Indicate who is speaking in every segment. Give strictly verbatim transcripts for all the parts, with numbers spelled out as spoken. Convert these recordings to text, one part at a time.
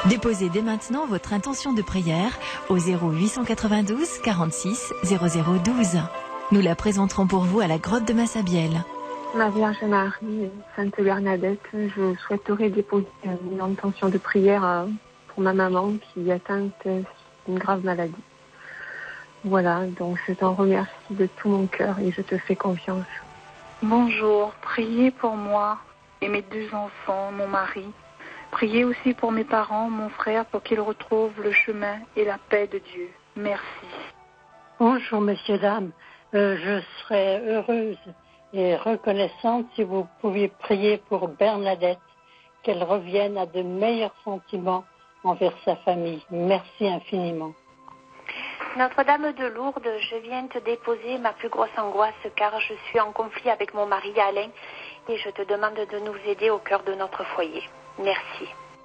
Speaker 1: Déposez dès maintenant votre intention de prière au zéro huit cent quatre-vingt-douze quarante-six zéro zéro douze. Nous la présenterons pour vous à la grotte de Massabielle.
Speaker 2: Ma Vierge Marie, Sainte Bernadette, je souhaiterais déposer une intention de prière pour ma maman qui est atteinte d'une grave maladie. Voilà, donc je t'en remercie de tout mon cœur et je te fais confiance.
Speaker 3: Bonjour, priez pour moi et mes deux enfants, mon mari. Priez aussi pour mes parents, mon frère, pour qu'ils retrouvent le chemin et la paix de Dieu. Merci.
Speaker 4: Bonjour, messieurs, dames. Euh, je serais heureuse et reconnaissante si vous pouviez prier pour Bernadette, qu'elle revienne à de meilleurs sentiments envers sa famille. Merci infiniment.
Speaker 5: Notre-Dame de Lourdes, je viens te déposer ma plus grosse angoisse car je suis en conflit avec mon mari Alain et je te demande de nous aider au cœur de notre foyer. Merci.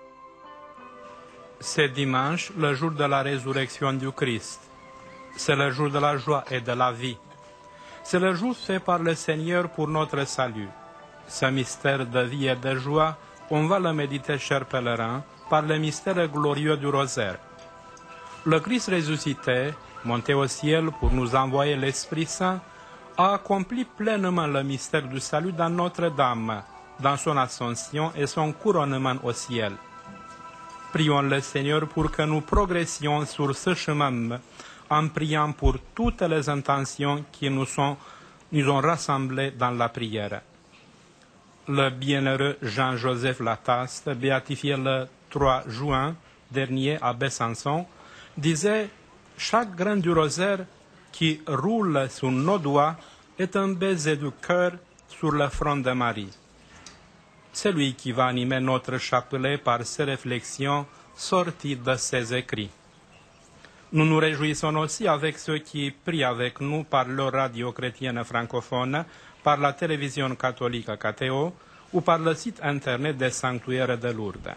Speaker 6: C'est dimanche, le jour de la résurrection du Christ. C'est le jour de la joie et de la vie. C'est le jour fait par le Seigneur pour notre salut. Ce mystère de vie et de joie, on va le méditer, chers pèlerins, par le mystère glorieux du rosaire. Le Christ ressuscité, monté au ciel pour nous envoyer l'Esprit Saint, a accompli pleinement le mystère du salut dans Notre-Dame, dans son ascension et son couronnement au ciel. Prions le Seigneur pour que nous progressions sur ce chemin en priant pour toutes les intentions qui nous, sont, nous ont rassemblées dans la prière. Le bienheureux Jean-Joseph Lataste, béatifié le trois juin dernier à Besançon, disait « Chaque grain du rosaire qui roule sur nos doigts est un baiser du cœur sur le front de Marie. » C'est lui qui va animer notre chapelet par ses réflexions sorties de ses écrits. Nous nous réjouissons aussi avec ceux qui prient avec nous par leur radio chrétienne francophone, par la télévision catholique K T O ou par le site internet des sanctuaires de Lourdes.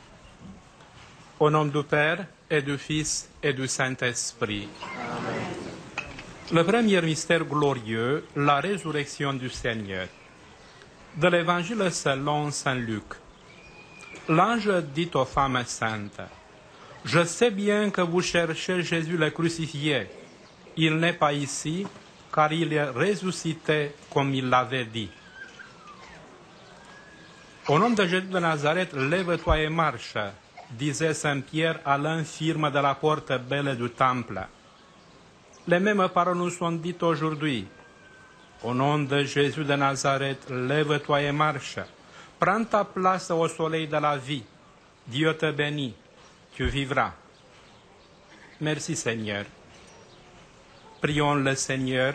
Speaker 6: Au nom du Père et du Fils et du Saint-Esprit. Amen. Le premier mystère glorieux, la résurrection du Seigneur. De l'Évangile selon saint Luc. L'ange dit aux femmes saintes, « Je sais bien que vous cherchez Jésus le crucifié. Il n'est pas ici, car il est ressuscité comme il l'avait dit. » Au nom de Jésus de Nazareth, lève-toi et marche, disait saint Pierre à l'infirme de la porte belle du temple. Les mêmes paroles nous sont dites aujourd'hui. Au nom de Jésus de Nazareth, lève-toi et marche. Prends ta place au soleil de la vie. Dieu te bénit. Tu vivras. Merci Seigneur. Prions le Seigneur,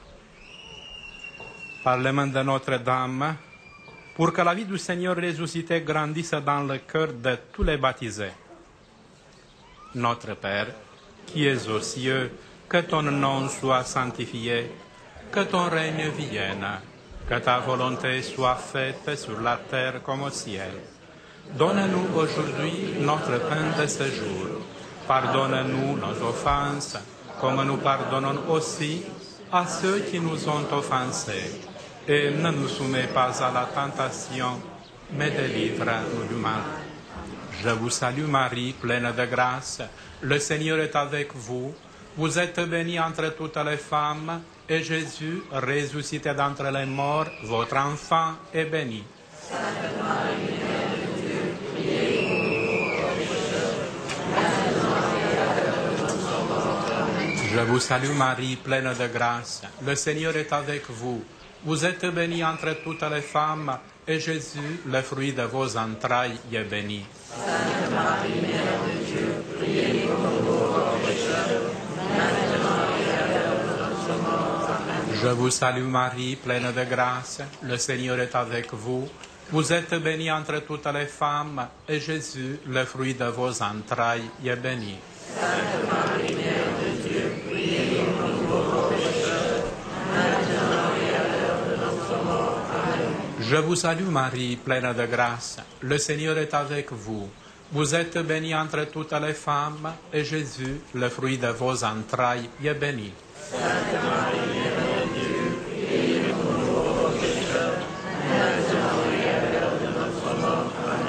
Speaker 6: par les mains de Notre-Dame, pour que la vie du Seigneur ressuscité grandisse dans le cœur de tous les baptisés. Notre Père, qui es aux cieux, que ton nom soit sanctifié, que ton règne vienne, que ta volonté soit faite sur la terre comme au ciel. Donne-nous aujourd'hui notre pain de ce jour. Pardonne-nous nos offenses, comme nous pardonnons aussi à ceux qui nous ont offensés. Et ne nous soumets pas à la tentation, mais délivre-nous du mal. Je vous salue Marie, pleine de grâce. Le Seigneur est avec vous. Vous êtes bénie entre toutes les femmes, et Jésus, ressuscité d'entre les morts, votre enfant, est béni. Sainte Marie, Mère de Dieu, priez pour nous pécheurs, maintenant et à l'heure de notre mort. Amen. Je vous salue Marie, pleine de grâce. Le Seigneur est avec vous. Vous êtes bénie entre toutes les femmes, et Jésus, le fruit de vos entrailles, est béni. Sainte Marie, Mère de Dieu, priez pour nous pécheurs, maintenant et à l'heure de notre mort. Amen. Je vous salue Marie, pleine de grâce. Le Seigneur est avec vous. Vous êtes bénie entre toutes les femmes, et Jésus, le fruit de vos entrailles, est béni. Sainte Marie, Mère de Dieu, priez pour nous pécheurs, maintenant et à l'heure de notre mort. Amen. Je vous salue Marie, pleine de grâce. Le Seigneur est avec vous. Vous êtes bénie entre toutes les femmes, et Jésus, le fruit de vos entrailles, est béni. Sainte Marie, Mère de Dieu, priez pour nous pécheurs, maintenant et à l'heure de notre mort. Amen.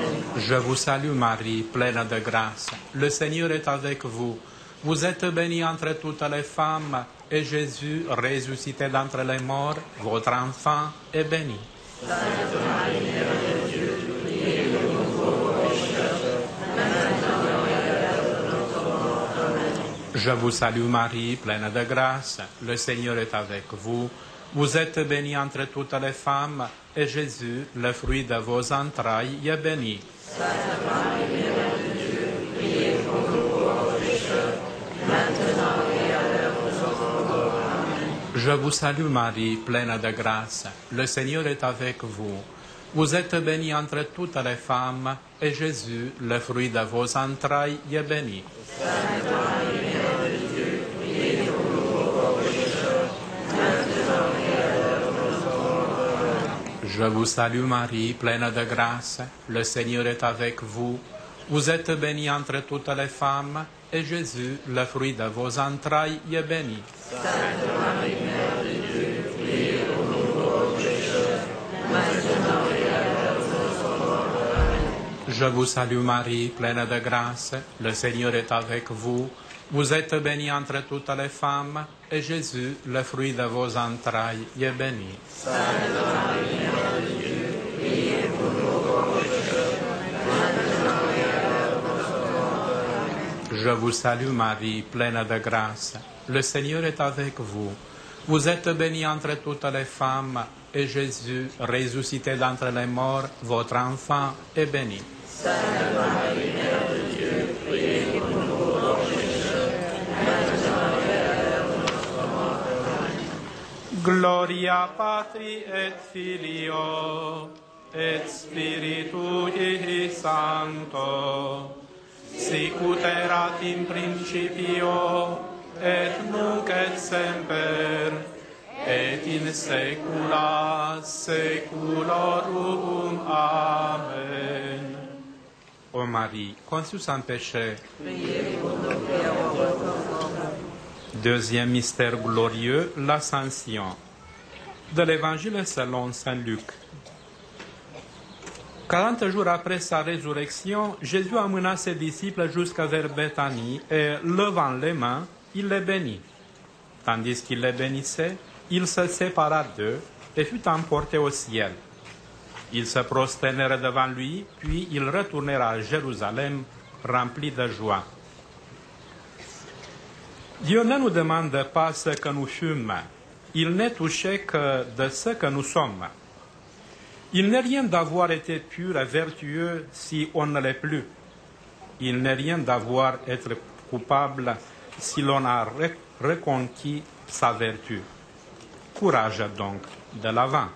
Speaker 6: Je vous salue Marie, pleine de grâce. Le Seigneur est avec vous. Vous êtes bénie entre toutes les femmes, et Jésus, ressuscité d'entre les morts, votre enfant, est béni.
Speaker 7: Sainte Marie, Mère de Dieu, priez pour nous pauvres pécheurs, maintenant et à l'heure de notre mort. Amen.
Speaker 6: Je vous salue Marie, pleine de grâce. Le Seigneur est avec vous. Vous êtes bénie entre toutes les femmes, et Jésus, le fruit de vos entrailles, est béni.
Speaker 7: Sainte Marie, Mère de Dieu, priez pour nous pauvres pécheurs, maintenant et à l'heure de notre mort. Amen.
Speaker 6: Je vous salue Marie, pleine de grâce. Le Seigneur est avec vous. Vous êtes bénie entre toutes les femmes, et Jésus, le fruit de vos entrailles, est béni.
Speaker 7: Sainte Marie, Mère de Dieu, priez pour nous pauvres pécheurs, maintenant et à l'heure de notre mort. Amen.
Speaker 6: Je vous salue Marie, pleine de grâce. Le Seigneur est avec vous. Vous êtes bénie entre toutes les femmes, et Jésus, le fruit de vos entrailles, est béni.
Speaker 7: Sainte Marie, Mère de Dieu, priez pour nous pauvres pécheurs, maintenant et à l'heure de notre mort. Amen.
Speaker 6: Je vous salue Marie, pleine de grâce. Le Seigneur est avec vous. Vous êtes bénie entre toutes les femmes, et Jésus, le fruit de vos entrailles, est béni.
Speaker 7: Sainte Marie, Mère de Dieu, priez pour nous pauvres pécheurs, maintenant et à l'heure de notre mort. Amen.
Speaker 6: Je vous salue Marie, pleine de grâce. Le Seigneur est avec vous. Vous êtes bénie entre toutes les femmes, et Jésus, ressuscité d'entre les morts, votre enfant, est béni.
Speaker 7: Sainte Marie, Mère de Dieu, priez pour nous pauvres pécheurs, maintenant et à l'heure de notre mort. Amen.
Speaker 6: Gloria Patri et Filio et Spiritui Sancto, sicut erat in principio et nunc et semper et in saecula saeculorum. Amen. Ô Marie, conçue sans péché.
Speaker 7: Priez pour nous pécheurs.
Speaker 6: Deuxième mystère glorieux, l'Ascension. De l'Évangile selon saint Luc. Quarante jours après sa résurrection, Jésus amena ses disciples jusqu'à vers Béthanie et, levant les mains, il les bénit. Tandis qu'il les bénissait, il se sépara d'eux et fut emporté au ciel. Ils se prosternèrent devant lui, puis ils retournèrent à Jérusalem, remplis de joie. Dieu ne nous demande pas ce que nous fûmes, il n'est touché que de ce que nous sommes. Il n'est rien d'avoir été pur et vertueux si on ne l'est plus. Il n'est rien d'avoir été coupable si l'on a reconquis sa vertu. Courage donc de l'avant.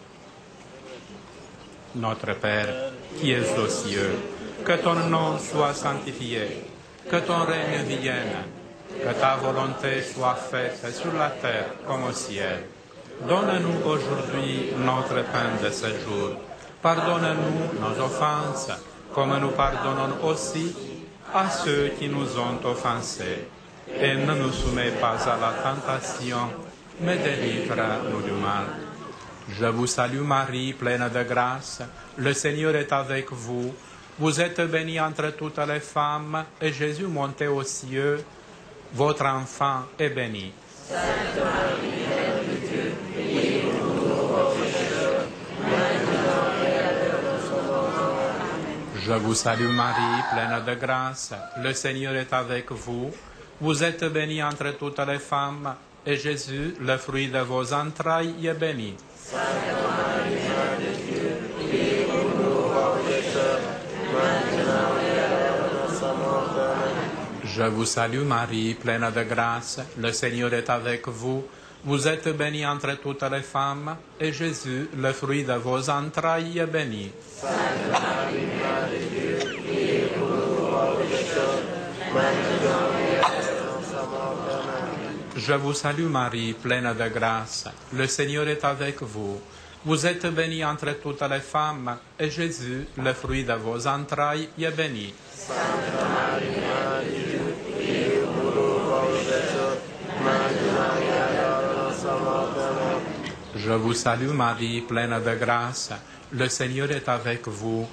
Speaker 6: Notre Père, qui es aux cieux, que ton nom soit sanctifié, que ton règne vienne, que ta volonté soit faite sur la terre comme au ciel. Donne-nous aujourd'hui notre pain de ce jour. Pardonne-nous nos offenses, comme nous pardonnons aussi à ceux qui nous ont offensés. Et ne nous soumets pas à la tentation, mais délivre-nous du mal. Je vous salue Marie, pleine de grâce. Le Seigneur est avec vous. Vous êtes bénie entre toutes les femmes, et Jésus, monté aux cieux, votre enfant est béni.
Speaker 7: Sainte Marie, Mère de Dieu, priez pour nous pauvres pécheurs, maintenant et à l'heure de notre mort. Amen.
Speaker 6: Je vous salue Marie, pleine de grâce. Le Seigneur est avec vous. Vous êtes bénie entre toutes les femmes, et Jésus, le fruit de vos entrailles, est béni.
Speaker 7: Sainte Marie, Mère de Dieu, priez pour nous pauvres pécheurs, maintenant et à l'heure de notre mort. Amen.
Speaker 6: Je vous salue Marie, pleine de grâce. Le Seigneur est avec vous. Vous êtes bénie entre toutes les femmes, et Jésus, le fruit de vos entrailles, est béni.
Speaker 7: Sainte Marie, Mère de Dieu, priez pour nous pauvres pécheurs, maintenant et à l'heure de notre mort. Amen.
Speaker 6: Je vous salue Marie, pleine de grâce. Le Seigneur est avec vous. Vous êtes bénie entre toutes les femmes, et Jésus, le fruit de vos entrailles, est béni.
Speaker 7: Sainte Marie, Mère de Dieu, priez pour nous pauvres pécheurs, maintenant et à l'heure de notre mort. Amen.
Speaker 6: Je vous salue Marie, pleine de grâce. Le Seigneur est avec vous.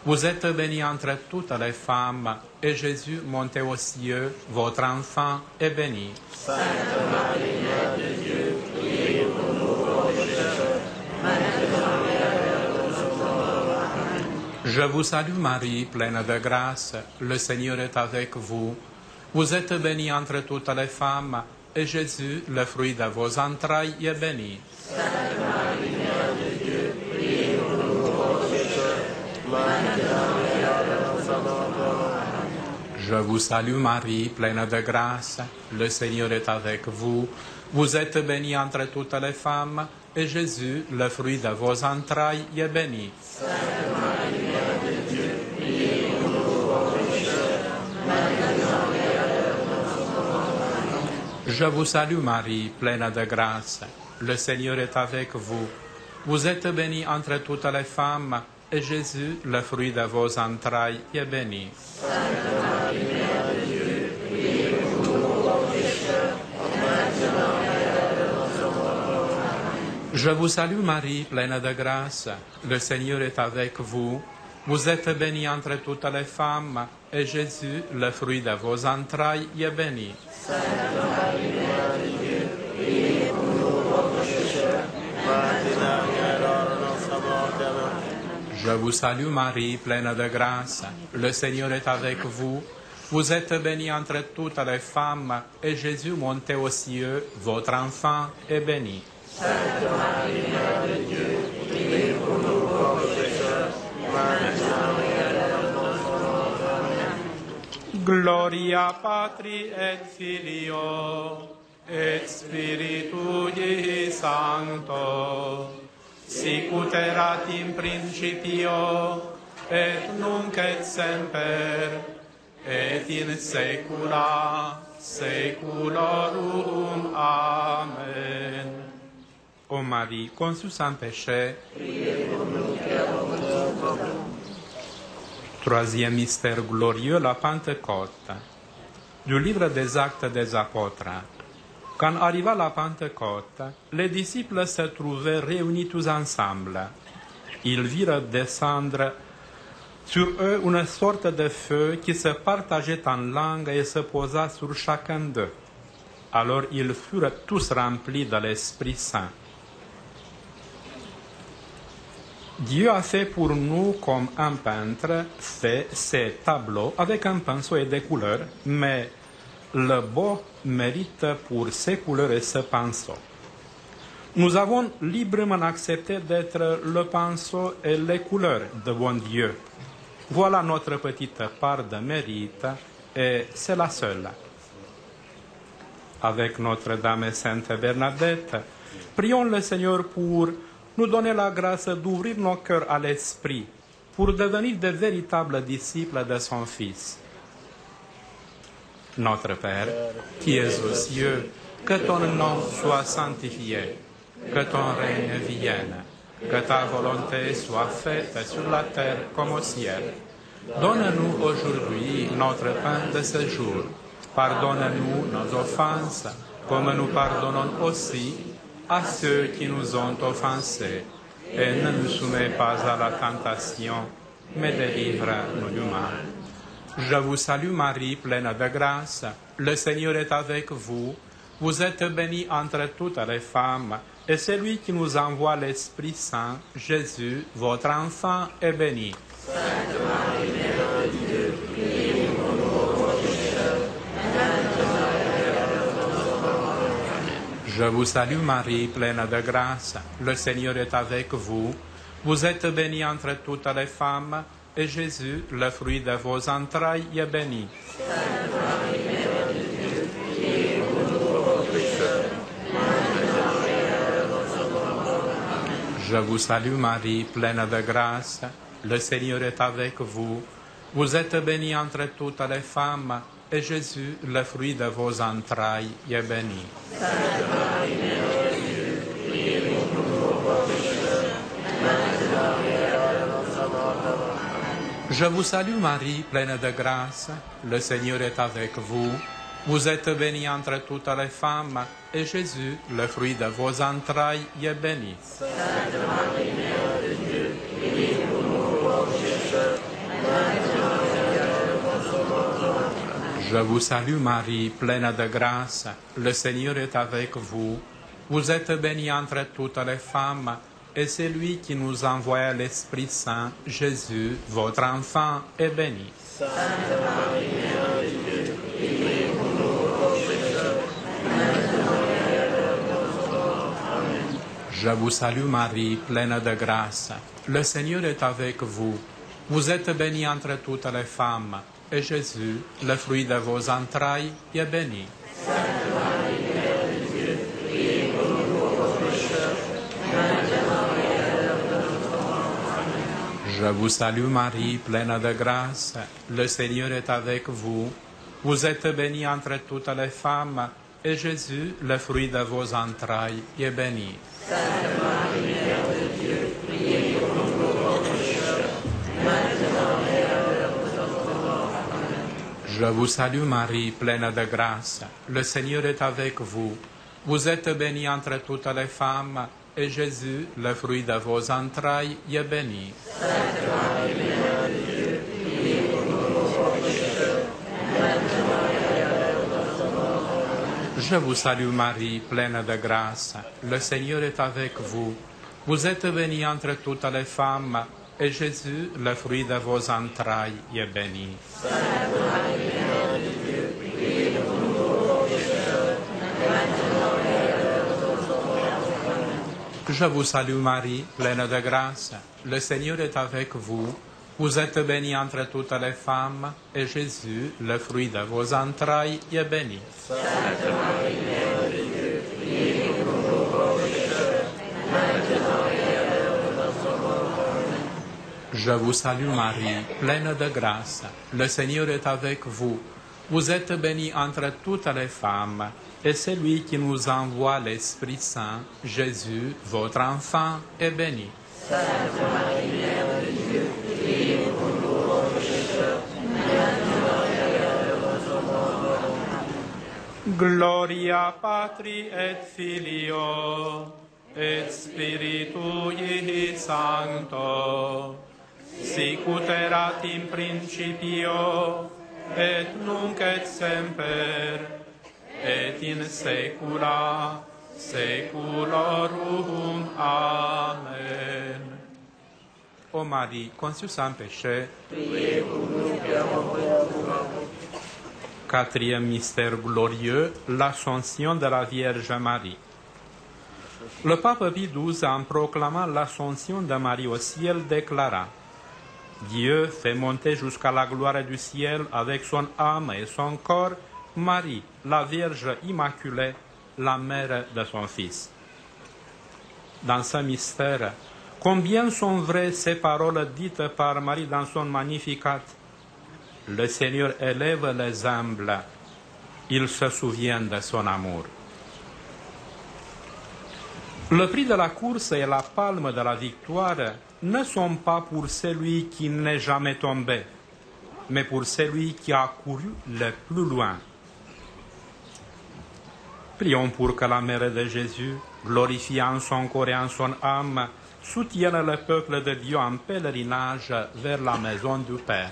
Speaker 6: Vous êtes bénie entre toutes les femmes, et Jésus, monté aux cieux, votre enfant, est béni.
Speaker 7: Sainte Marie, Mère de Dieu, priez pour nous pauvres pécheurs, maintenant et à l'heure de notre mort. Amen.
Speaker 6: Je vous salue Marie, pleine de grâce, le Seigneur est avec vous. Vous êtes bénie entre toutes les femmes, et Jésus, le fruit de vos entrailles, est béni.
Speaker 7: Sainte Marie, Mère de Dieu, priez pour nous pauvres pécheurs, maintenant et à l'heure de notre mort. Amen.
Speaker 6: Je vous salue Marie, pleine de grâce, le Seigneur est avec vous. Vous êtes bénie entre toutes les femmes, et Jésus, le fruit de vos entrailles, est béni.
Speaker 7: Sainte Marie, Mère de Dieu, priez pour nous pauvres pécheurs, maintenant et à l'heure de notre mort. Amen.
Speaker 6: Je vous salue Marie, pleine de grâce, le Seigneur est avec vous. Vous êtes bénie entre toutes les femmes, et Jésus, le fruit de vos entrailles, est béni.
Speaker 7: Sainte Marie, Mère de Dieu, priez pour nous pauvres pécheurs, maintenant et à l'heure de notre mort. Amen.
Speaker 6: Je vous salue Marie, pleine de grâce, le Seigneur est avec vous. Vous êtes bénie entre toutes les femmes, et Jésus, le fruit de vos entrailles, est béni.
Speaker 7: Sainte Marie, Mère de Dieu, priez pour nous pauvres pécheurs, maintenant et à l'heure de notre mort. Amen.
Speaker 6: Je vous salue Marie, pleine de grâce, le Seigneur est avec vous. Vous êtes bénie entre toutes les femmes, et Jésus, monté aux cieux, votre enfant, est béni.
Speaker 7: Sainte Marie, Mère de Dieu, priez pour nous pauvres pécheurs, maintenant et à l'heure de notre mort. Amen.
Speaker 6: Gloria Patri et Filio, et Spiritui Sancto, sicut erat in principio, et nunc et semper, et in saecula saeculorum. Amen. Ô Marie, conçue sans péché,
Speaker 7: Priez pour nous qui avons besoin.
Speaker 6: troisième mystère glorieux, la Pentecôte. Du livre des Actes des Apôtres. Quand arriva la Pentecôte, les disciples se trouvaient réunis tous ensemble. Ils virent descendre sur eux une sorte de feu qui se partageait en langues et se posa sur chacun d'eux. Alors ils furent tous remplis de l'Esprit Saint. Dieu a fait pour nous comme un peintre fait ses tableaux avec un pinceau et des couleurs, mais le beau mérite pour ses couleurs et ce pinceau. Nous avons librement accepté d'être le pinceau et les couleurs de bon Dieu. Voilà notre petite part de mérite et c'est la seule. Avec Notre-Dame et Sainte Bernadette, prions le Seigneur pour nous donner la grâce d'ouvrir nos cœurs à l'Esprit, pour devenir de véritables disciples de son Fils. Notre Père, qui es aux cieux, que ton nom soit sanctifié, que ton règne vienne, que ta volonté soit faite sur la terre comme au ciel. Donne-nous aujourd'hui notre pain de ce jour. Pardonne-nous nos offenses, comme nous pardonnons aussi à ceux qui nous ont offensés. Et ne nous soumets pas à la tentation, mais délivre-nous du mal. Je vous salue Marie, pleine de grâce, le Seigneur est avec vous. Vous êtes bénie entre toutes les femmes, et celui qui nous envoie l'Esprit Saint, Jésus, votre enfant, est béni.
Speaker 7: Sainte Marie, Mère de Dieu, priez pour nous pauvres pécheurs, maintenant et à l'heure de notre mort. Amen.
Speaker 6: Je vous salue Marie, pleine de grâce, le Seigneur est avec vous. Vous êtes bénie entre toutes les femmes, et Jésus, le fruit de vos entrailles, est béni.
Speaker 7: Sainte Marie, Mère de Dieu, priez pour nous pauvres pécheurs, maintenant et à l'heure de notre mort. Amen.
Speaker 6: Je vous salue Marie, pleine de grâce, le Seigneur est avec vous. Vous êtes bénie entre toutes les femmes, et Jésus, le fruit de vos entrailles, est béni.
Speaker 7: Sainte Marie, Mère de Dieu, priez pour nous pauvres pécheurs, maintenant et à l'heure de notre mort. Amen.
Speaker 6: Je vous salue Marie, pleine de grâce, le Seigneur est avec vous. Vous êtes bénie entre toutes les femmes, et Jésus, le fruit de vos entrailles, est béni.
Speaker 7: Sainte Marie, Mère de Dieu, priez pour nous pauvres pécheurs,
Speaker 6: Je vous salue Marie, pleine de grâce, le Seigneur est avec vous. Vous êtes bénie entre toutes les femmes, et c'est lui qui nous envoie l'Esprit Saint, Jésus, votre enfant, est béni.
Speaker 7: Sainte Marie, Mère de Dieu, priez pour nous pauvres pécheurs, maintenant et à l'heure de notre mort. Amen.
Speaker 6: Je vous salue Marie, pleine de grâce, le Seigneur est avec vous. Vous êtes bénie entre toutes les femmes, et Jésus, le fruit de vos entrailles, est béni.
Speaker 7: Sainte Marie, Mère de Dieu, priez pour nous pauvres pécheurs, maintenant et à l'heure de notre mort. Amen.
Speaker 6: Je vous salue Marie, pleine de grâce, le Seigneur est avec vous. Vous êtes bénie entre toutes les femmes, et Jésus, le fruit de vos entrailles, est béni.
Speaker 7: Sainte Marie, Mère de Dieu, priez pour nous pauvres pécheurs, maintenant et à l'heure de notre mort. Amen.
Speaker 6: Je vous salue Marie, pleine de grâce, le Seigneur est avec vous. Vous êtes bénie entre toutes les femmes, et Jésus, le fruit de vos entrailles, est béni.
Speaker 7: Sainte Marie, Mère de Dieu, priez pour nous pauvres pécheurs, maintenant et à l'heure de notre mort. Amen.
Speaker 6: Je vous salue Marie, pleine de grâce, le Seigneur est avec vous. Vous êtes bénie entre toutes les femmes, et Jésus, le fruit de vos entrailles, est béni.
Speaker 7: Sainte Marie, Mère de Dieu, priez pour nous pauvres pécheurs, maintenant et à l'heure de notre mort. Amen.
Speaker 6: Je vous salue Marie, pleine de grâce, le Seigneur est avec vous. Vous êtes bénie entre toutes les femmes, et Jésus, le fruit de vos entrailles, est béni.
Speaker 7: Sainte Marie, Mère de Dieu, priez pour nous pauvres pécheurs, maintenant et à l'heure de notre mort. Amen.
Speaker 6: Je vous salue Marie, pleine de grâce, le Seigneur est avec vous. Vous êtes bénie entre toutes les femmes, et celui qui nous envoie l'Esprit Saint, Jésus, votre enfant, est béni.
Speaker 7: Sainte Marie, Mère de Dieu, priez pour nous pauvres pécheurs, maintenant et à l'heure de notre mort. Amen.
Speaker 6: Gloria Patri et Filio, et Spiritui Sancto, sicut erat in principio, et nunc et semper, et in saecula saeculorum. Amen. Ô Marie, conçue sans péché,
Speaker 7: Priez pour nous qui avons peur du mal.
Speaker 6: quatrième mystère glorieux, l'Ascension de la Vierge Marie. Le pape Pie douze, en proclamant l'Ascension de Marie au ciel, déclara: Dieu fait monter jusqu'à la gloire du ciel avec son âme et son corps Marie, la Vierge Immaculée, la mère de son Fils. Dans ce mystère, combien sont vraies ces paroles dites par Marie dans son Magnificat. Le Seigneur élève les humbles, il se souvient de son amour. Le prix de la course et la palme de la victoire ne sont pas pour celui qui n'est jamais tombé, mais pour celui qui a couru le plus loin. Prions pour que la Mère de Jésus, glorifiée en son corps et en son âme, soutienne le peuple de Dieu en pèlerinage vers la maison du Père.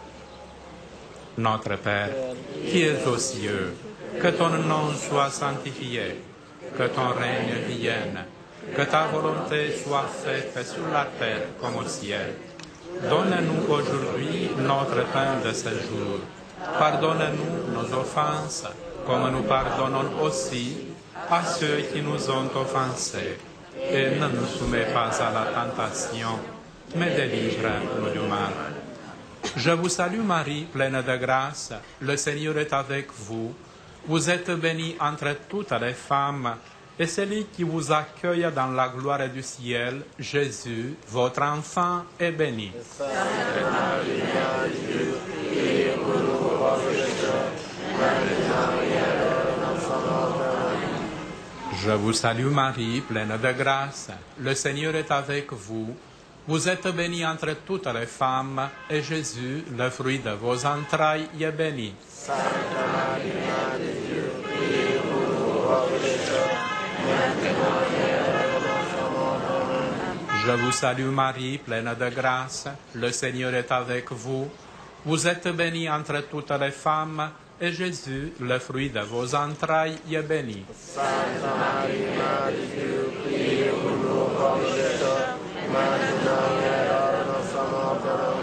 Speaker 6: Notre Père, qui es aux cieux, que ton nom soit sanctifié, que ton règne vienne, que ta volonté soit faite sur la terre comme au ciel. Donne-nous aujourd'hui notre pain de ce jour. Pardonne-nous nos offenses, comme nous pardonnons aussi à ceux qui nous ont offensés. Et ne nous soumets pas à la tentation, mais délivre-nous du mal. Je vous salue Marie, pleine de grâce, le Seigneur est avec vous. Vous êtes bénie entre toutes les femmes, et celui qui vous accueille dans la gloire du ciel, Jésus, votre enfant, est béni.
Speaker 7: Sainte Marie, Mère de Dieu, priez pour nous pauvres pécheurs, maintenant et à l'heure de notre mort. Amen.
Speaker 6: Je vous salue Marie, pleine de grâce, le Seigneur est avec vous. Vous êtes bénie entre toutes les femmes, et Jésus, le fruit de vos entrailles, est béni.
Speaker 7: Sainte Marie, Mère de Dieu, priez pour nous pauvres pécheurs, maintenant et à l'heure de notre mort. Amen.
Speaker 6: Je vous salue Marie, pleine de grâce, le Seigneur est avec vous. Vous êtes bénie entre toutes les femmes, et Jésus, le fruit de vos entrailles, est béni.
Speaker 7: Sainte Marie, Mère de Dieu, priez pour nous pauvres pécheurs, maintenant et à l'heure de notre mort.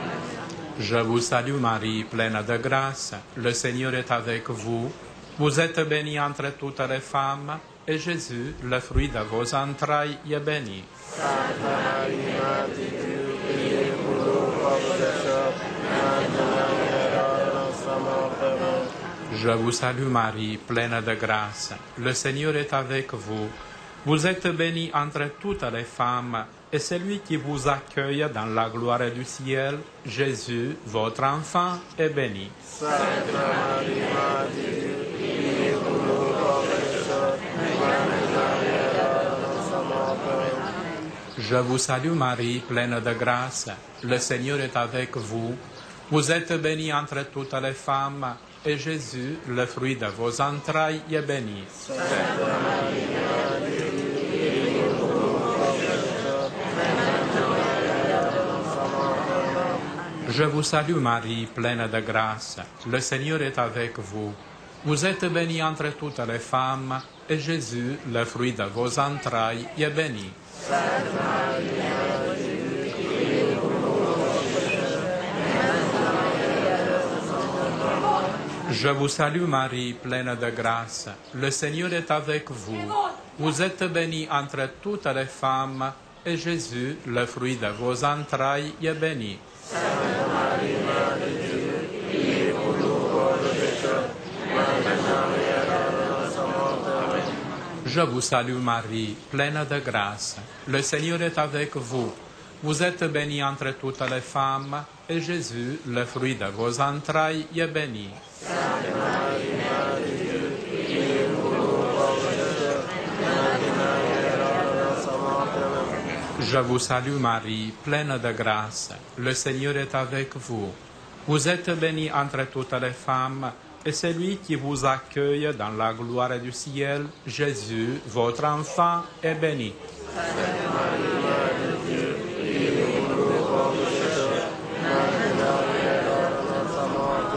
Speaker 6: Je vous salue Marie, pleine de grâce, le Seigneur est avec vous. Vous êtes bénie entre toutes les femmes, et Jésus, le fruit de vos entrailles, est béni.
Speaker 7: Sainte Marie, Mère de Dieu, priez pour nous pauvres pécheurs, maintenant et à l'heure de notre mort.
Speaker 6: Je vous salue Marie, pleine de grâce, le Seigneur est avec vous. Vous êtes bénie entre toutes les femmes, et celui qui vous accueille dans la gloire du ciel, Jésus, votre enfant, est béni.
Speaker 7: Sainte Marie, Mère de Dieu, priez pour nous pauvres pécheurs, maintenant et à l'heure de notre mort.
Speaker 6: Je vous salue Marie, pleine de grâce, le Seigneur est avec vous. Vous êtes bénie entre toutes les femmes, et Jésus, le fruit de vos entrailles, est béni.
Speaker 7: Sainte Marie, Mère de Dieu, priez pour nous pauvres pécheurs, maintenant et à l'heure de notre mort.
Speaker 6: Je vous salue Marie, pleine de grâce, le Seigneur est avec vous. Vous êtes bénie entre toutes les femmes, et Jésus, le fruit de vos entrailles, est béni.
Speaker 7: Sainte Marie, Mère de Dieu, priez pour nous pauvres pécheurs, maintenant et à l'heure de notre mort.
Speaker 6: Je vous salue Marie, pleine de grâce, le Seigneur est avec vous. Vous êtes bénie entre toutes les femmes, et Jésus, le fruit de vos entrailles, est béni.
Speaker 7: Sainte Marie, Mère de Dieu, priez pour nous pauvres pécheurs, maintenant et à l'heure de notre mort. Amen.
Speaker 6: Je vous salue Marie, pleine de grâce, le Seigneur est avec vous. Vous êtes bénie entre toutes les femmes, et Jésus, le fruit de vos entrailles, est béni.
Speaker 7: Sainte Marie, Mère de Dieu, priez pour nous pauvres pécheurs, maintenant et à l'heure de notre mort. Amen.
Speaker 6: Je vous salue Marie, pleine de grâce, le Seigneur est avec vous. Vous êtes bénie entre toutes les femmes, et celui qui vous accueille dans la gloire du ciel, Jésus, votre enfant, est béni.
Speaker 7: Sainte Marie, Mère de Dieu, priez pour nous pauvres pécheurs, maintenant et à l'heure de notre mort.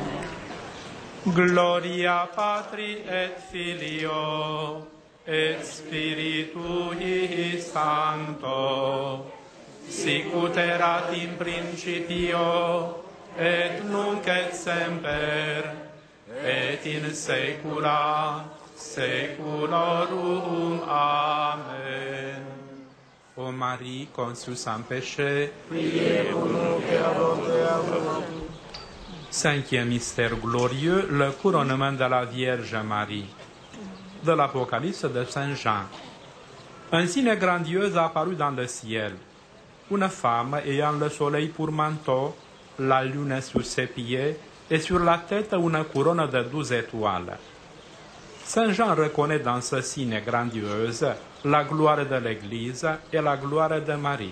Speaker 7: Amen.
Speaker 6: Gloria Patri et Filio et Spiritui Sancto, sicut erat in principio et nunc et semper et in saecula saeculorum. Amen. Ô Marie conçue sans péché,
Speaker 7: Priez pour nous qui avons fait à vous.
Speaker 6: Cinquième mystère glorieux, le couronnement de la Vierge Marie. De l'Apocalypse de Saint Jean. Un signe grandiose apparut dans le ciel. Une femme ayant le soleil pour manteau, la lune sous ses pieds, et sur la tête une couronne de douze étoiles. Saint Jean reconnaît dans ce signe grandiose la gloire de l'Église et la gloire de Marie.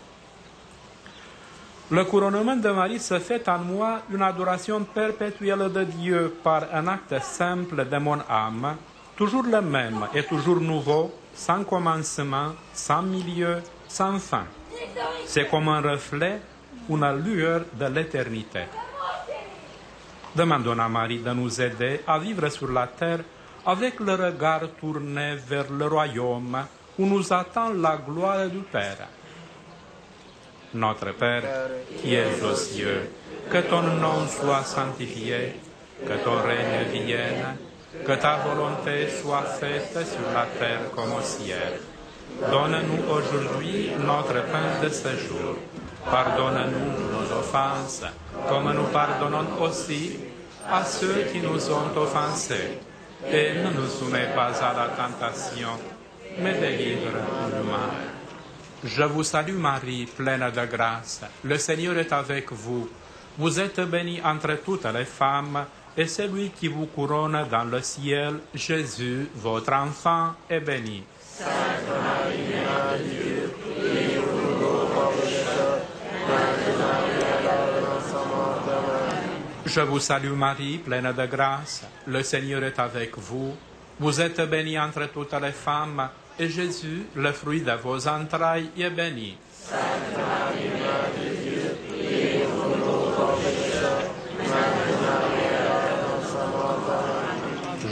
Speaker 6: Le couronnement de Marie se fait en moi une adoration perpétuelle de Dieu par un acte simple de mon âme, toujours le même et toujours nouveau, sans commencement, sans milieu, sans fin. C'est comme un reflet, une lueur de l'éternité. Demandons à Marie de nous aider à vivre sur la terre avec le regard tourné vers le royaume où nous attend la gloire du Père. Notre Père, qui es aux cieux, que ton nom soit sanctifié, que ton règne vienne, que ta volonté soit faite sur la terre comme au ciel. Donne-nous aujourd'hui notre pain de ce jour. Pardonne-nous nos offenses, comme nous pardonnons aussi à ceux qui nous ont offensés. Et ne nous soumets pas à la tentation, mais délivre-nous du mal. Je vous salue Marie, pleine de grâce. Le Seigneur est avec vous. Vous êtes bénie entre toutes les femmes, et celui qui vous couronne dans le ciel, Jésus, votre enfant, est béni.
Speaker 7: Sainte Marie, Mère de Dieu, priez pour nous pauvres pécheurs, maintenant et à l'heure de notre mort. Amen.
Speaker 6: Je vous salue Marie, pleine de grâce. Le Seigneur est avec vous. Vous êtes bénie entre toutes les femmes, et Jésus, le fruit de vos entrailles, est béni.
Speaker 7: Sainte Marie, Mère de Dieu, priez pour nous pauvres pécheurs, maintenant et à l'heure de notre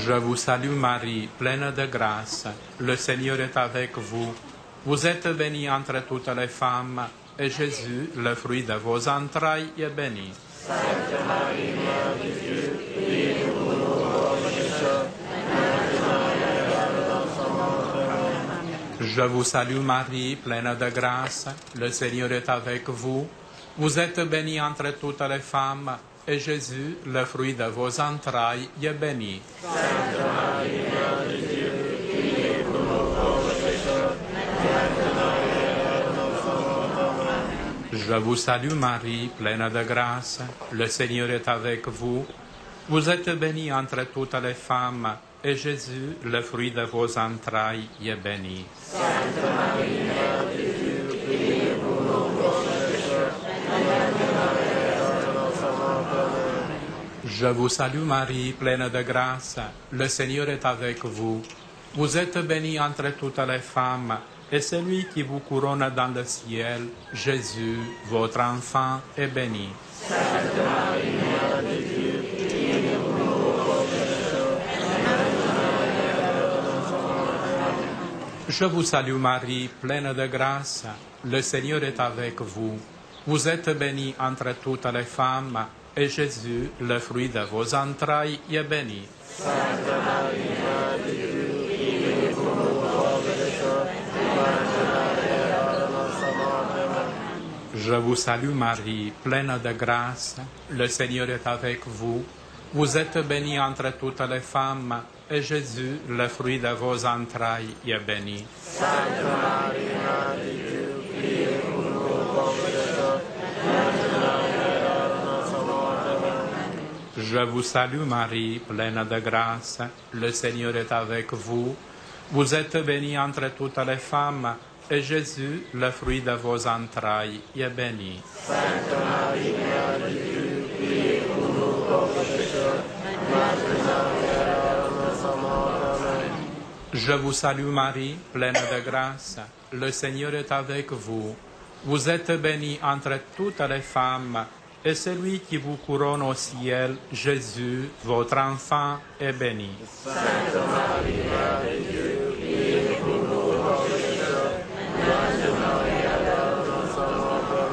Speaker 6: Je vous salue Marie, pleine de grâce. Le Seigneur est avec vous. Vous êtes bénie entre toutes les femmes, et Jésus, le fruit de vos entrailles, est béni.
Speaker 7: Sainte Marie, Mère de Dieu, priez pour nous pauvres pécheurs, maintenant et à l'heure de notre mort. Amen.
Speaker 6: Je vous salue Marie, pleine de grâce. Le Seigneur est avec vous. Vous êtes bénie entre toutes les femmes, et Jésus, le fruit de vos entrailles, est béni.
Speaker 7: Sainte Marie, Mère de Dieu, priez pour nous pauvres pécheurs, maintenant et à l'heure de notre mort. Amen.
Speaker 6: Je vous salue Marie, pleine de grâce. Le Seigneur est avec vous. Vous êtes bénie entre toutes les femmes, et Jésus, le fruit de vos entrailles, est béni.
Speaker 7: Sainte Marie, Mère de Dieu, priez pour nous pauvres pécheurs, maintenant et à l'heure de notre mort. Amen.
Speaker 6: Je vous salue Marie, pleine de grâce. Le Seigneur est avec vous. Vous êtes bénie entre toutes les femmes, et celui qui vous couronne dans le ciel, Jésus, votre enfant, est béni.
Speaker 7: Sainte Marie, Mère de Dieu, priez pour nous pauvres pécheurs, maintenant et à l'heure de notre mort. Amen.
Speaker 6: Je vous salue Marie, pleine de grâce. Le Seigneur est avec vous. Vous êtes bénie entre toutes les femmes, et Jésus, le fruit de vos entrailles, est béni.
Speaker 7: Sainte Marie, Mère de Dieu, priez pour nous pauvres pécheurs, maintenant et à l'heure de notre mort. Amen.
Speaker 6: Je vous salue Marie, pleine de grâce. Le Seigneur est avec vous. Vous êtes bénie entre toutes les femmes, et Jésus, le fruit de vos entrailles, est béni.
Speaker 7: Sainte Marie, Mère de Dieu, priez pour nous pauvres pécheurs, maintenant et à l'heure de notre mort. Amen.
Speaker 6: Je vous salue Marie, pleine de grâce. Le Seigneur est avec vous. Vous êtes bénie entre toutes les femmes, et Jésus, le fruit de vos entrailles, est béni.
Speaker 7: Sainte Marie, Mère de Dieu, priez pour nous pauvres pécheurs, maintenant et à l'heure de notre mort. Amen.
Speaker 6: Je vous salue Marie, pleine de grâce. Le Seigneur est avec vous. Vous êtes bénie entre toutes les femmes, et celui qui vous couronne au ciel, Jésus, votre enfant, est béni.
Speaker 7: Sainte Marie, Mère de Dieu, priez pour nous pauvres pécheurs, maintenant et à l'heure de notre mort.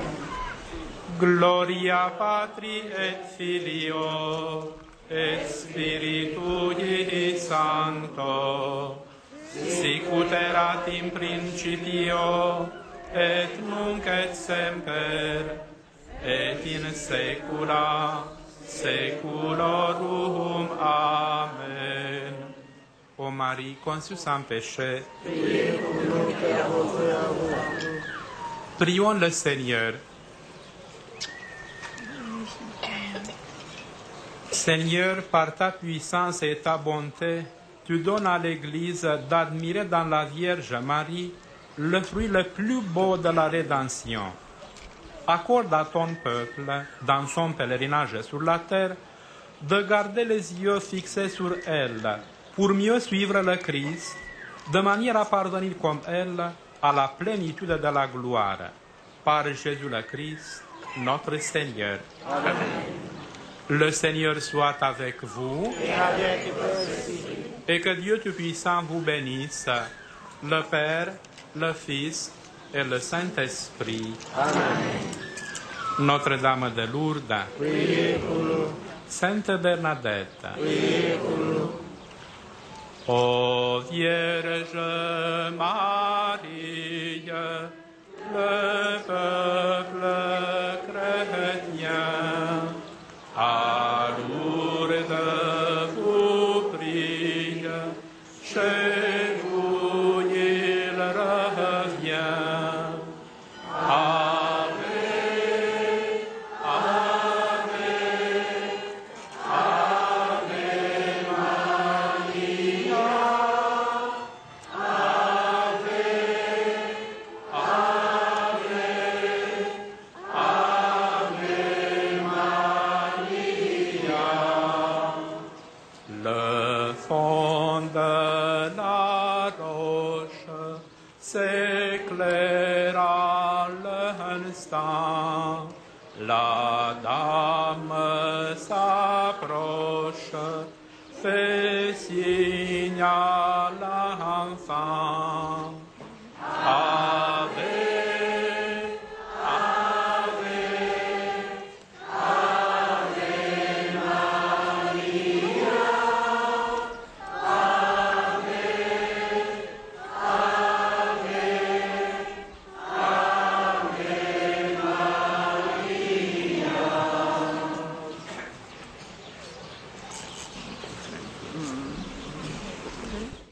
Speaker 7: Amen.
Speaker 6: Gloria Patri et Filio et Spiritui Sancto, sic ut erat in principio et nunc et semper et in saecula saeculorum. Amen. Ô Marie, conçue sans péché,
Speaker 7: Priez pour nous qui avons cru à vous.
Speaker 6: prions le Seigneur. Seigneur, par ta puissance et ta bonté, tu donnes à l'Église d'admirer dans la Vierge Marie le fruit le plus beau de la rédemption. Accorde à ton peuple, dans son pèlerinage sur la terre, de garder les yeux fixés sur elle, pour mieux suivre le Christ, de manière à parvenir comme elle à la plénitude de la gloire. Par Jésus le Christ, notre Seigneur. Amen. Le Seigneur soit avec vous,
Speaker 7: Et avec votre esprit.
Speaker 6: et que Dieu Tout-Puissant vous bénisse, le Père, le Fils et le Saint-Esprit.
Speaker 7: Amen.
Speaker 6: Notre-Dame de Lourdes,
Speaker 7: Priez pour nous.
Speaker 6: Sainte Bernadette,
Speaker 7: Priez pour nous.
Speaker 6: ô Vierge Marie, le peuple chrétien, à Lourdes vous prie, chez vous il revient. Ave, Ave, Ave Maria, Ave, Ave, Ave Maria. Le fond de la roche s'éclaire à l'instant. La dame s'approche fais signe à l'enfant. Ave, Ave, Ave Maria, Ave, Ave, Ave Maria.